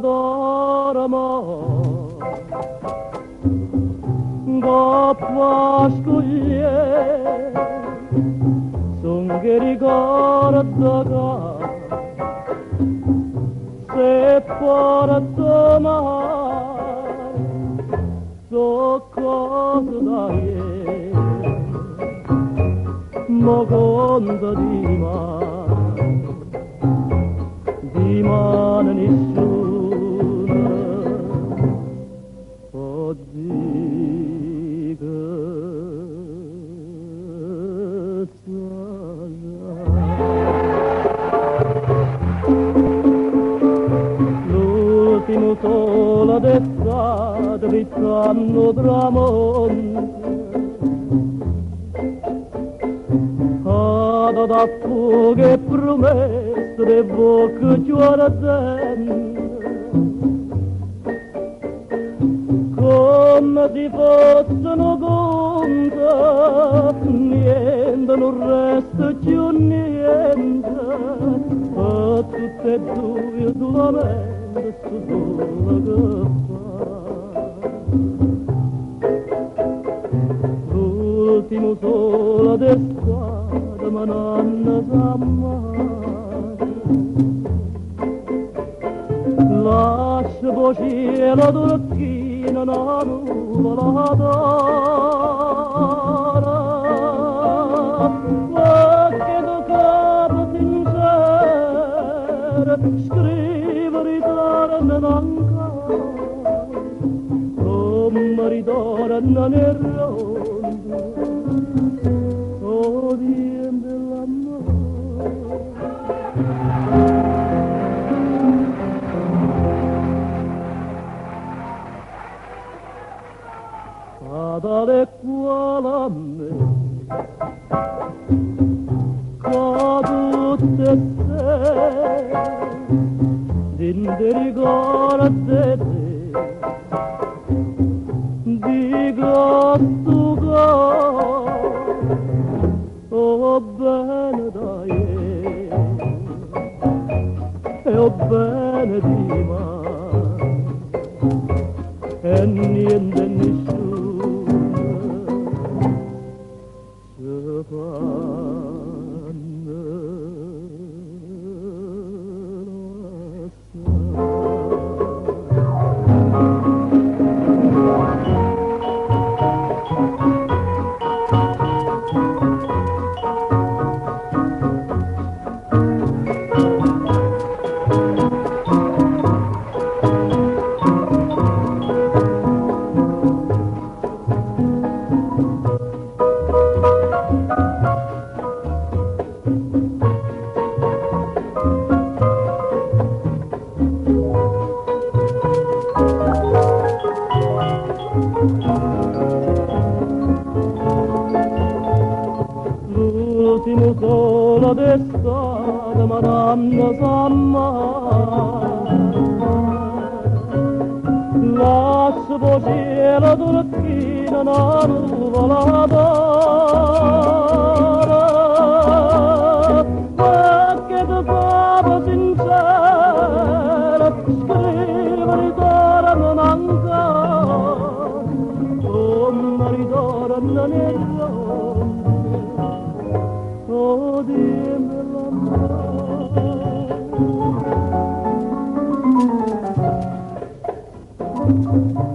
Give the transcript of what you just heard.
adoramo da Pascoglie son che ricordo se porto mai so cosa dai ma conta di mano nessuno oggi che l'ultimo sole d'estate rizzando tramonto da fughe promesse de bocche giuradente come si fossero conta niente non resta più niente a tutte e due solamente su solo che fa l'ultimo sole d'estate ma non sa mai lascia voce la turchina una nuvola d'ora qualche do capo sincero scrive ritorno ancora come ritorno nel rondo oh Dio dale quale a me cadute te dinde ricorda te dico tu oh bene dai oh bene di e niente nessuno l'ultimo sole d'estate ma non sa mai lascia voce la turchina una nuvola d'ora qualche do capo sincero scrive ritorno ancora come ritorno nel rondo oh Dio dell'amore